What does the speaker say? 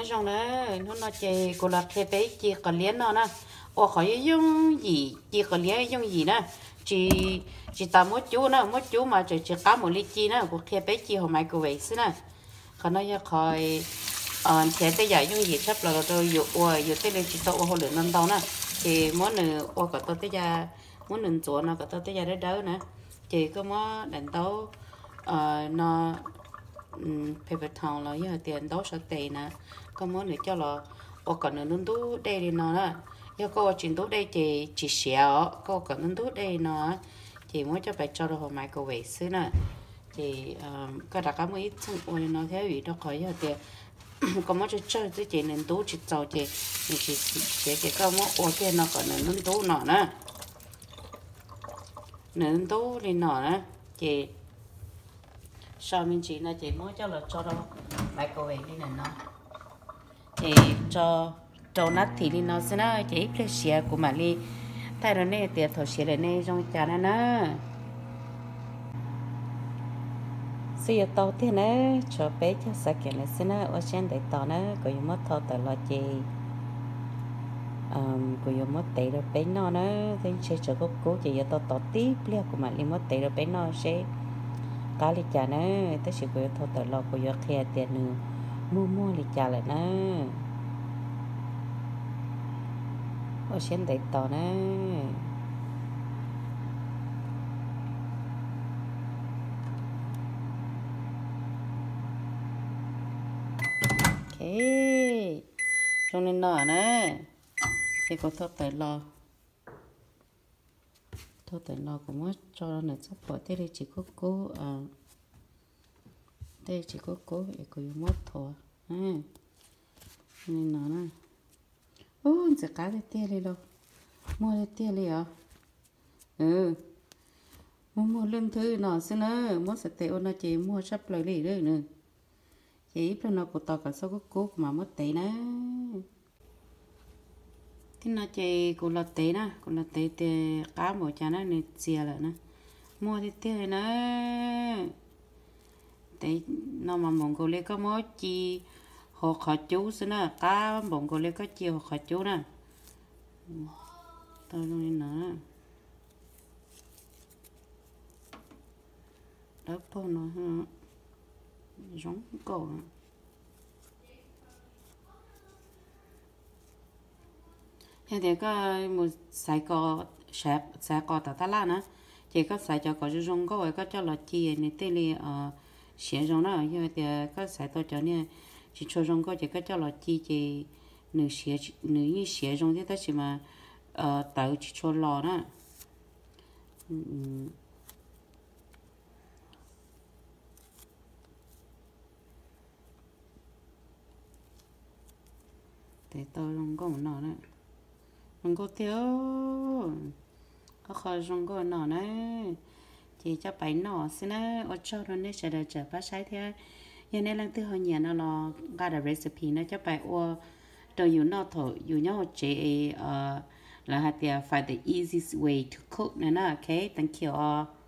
trong đó nó chỉ cô là cái bé chỉ có liên nó nè ô khỏi dùng gì chỉ có liên dùng gì nè chỉ chỉ tao mỗi chú mà chỉ cá một lít chi nè của cái bé chỉ hồi mai cô vậy xí nè còn nó khỏi thế bây giờ dùng gì sắp là tôi dụ dụ tới đây chỉ tao ô lửa năm tao nè thì mỗi nửa ô có tôi tới giờ mỗi nửa chỗ nó có tôi tới giờ đấy đỡ nè chỉ có mỗi đánh tao nó paper towel là giờ tiền đâu sẽ tiền nè có muốn để cho là ở còn nữa tú đây đi nó nè giờ có chuyện tú đây chỉ xéo có còn nữa tú đây nó chỉ muốn cho phải cho đồ máy cầu vệ xứ nè thì cái đặc cái mấy trong ôi nó theo ý đó khỏi giờ tiền có muốn cho chơi tới chị nên tú chỉ cho chị chỉ có muốn ở kia nó còn nữa tú nọ nè nữa tú đi nọ nè chị sau mình chỉ là chị muốn cho là cho đâu bài câu về đi này nó thì cho nát thì đi nó sẽ nó chỉ phải xé của mà đi thay rồi này tiền thổi xé này trong chả này nó xí tàu thế này cho bé cho sạc cái này sẽ nó ở trên để tàu nó có dùng mất thâu tại lo chị có dùng mất tệ rồi bé nó thì sẽ cho cố chị giờ tàu tiếp liền của mà đi mất tệ rồi bé nó sẽ cá lì chả nè, tới sự của thâu tự lo của giọt khe tiền nữa, mua lì chả lại nè, ở trên đấy tỏ nè, ok, trong nên nọ nè, thì có thâu tự lo cũng mất cho nó sắp bỏ thế đây chỉ có cố đây chỉ có cố để có mất thua nên nó nè sẽ cá để tia đi đâu mua để tia đi à mua lương thứ nó xin nữa mua sẽ tệ nó chỉ mua sắp lời đi nữa nữa chỉ bên nó của tao cả số có cố mà mất tệ nè thì nó chỉ cũng là tệ nè cũng là tệ thì cá một chả nó này xìa lại nè mua thì tia nè tại nó mà mong cô lấy có mối chi họ khó chú xin nè cá mong cô lấy có chi họ khó chú nè tôi luôn nữa đó po nó giống cổ hiện tại có một sài cò sài cò tại la nữa chỉ có sài cho có giống cổ có cho là chi này tên là xé rong đó nhưng mà thì có sai tôi cho nên chỉ cho rong có chỉ có cho là chỉ nửa như xé rong thì ta chỉ mà tạo chỉ cho lò đó để tôi rong có một nọ nữa rong có thiếu có khó rong có nọ này chỉ cho bảy nọ xin á ở cho nó nên sẽ được trở phát sai thế giờ nên lần thứ hai nhà nó là got a recipe nó cho bảy ô đầu you nó thổi you nhau chế là hạt find the easiest way to cook nè nó okay thank you all